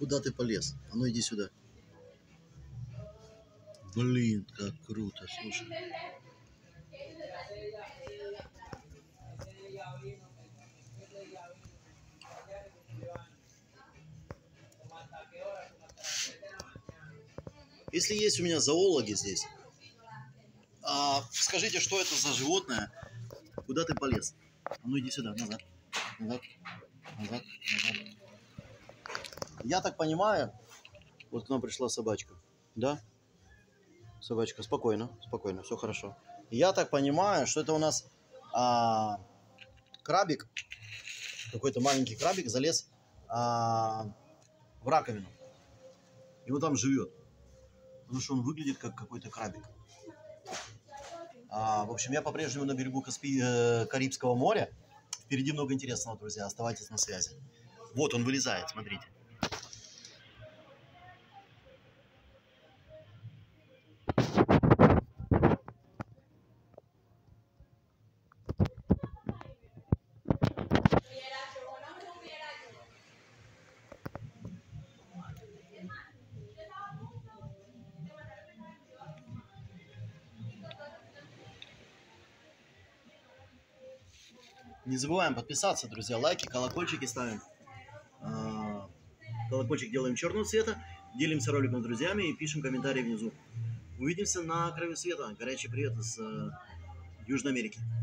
Куда ты полез? А ну иди сюда. Блин, как круто, слушай. Если есть у меня зоологи здесь, скажите, что это за животное? Куда ты полез? А ну иди сюда, назад. Назад. Назад. Назад. Я так понимаю, вот к нам пришла собачка. Да? Собачка, спокойно, спокойно, все хорошо. Я так понимаю, что это у нас крабик, какой-то маленький крабик залез в раковину. И вот там живет. Потому что он выглядит как какой-то крабик. В общем, я по-прежнему на берегу Карибского моря. Впереди много интересного, друзья. Оставайтесь на связи. Вот он вылезает, смотрите. Не забываем подписаться, друзья. Лайки, колокольчики ставим. Колокольчик делаем черного цвета. Делимся роликом с друзьями и пишем комментарии внизу. Увидимся на краю света. Горячий привет из Южной Америки.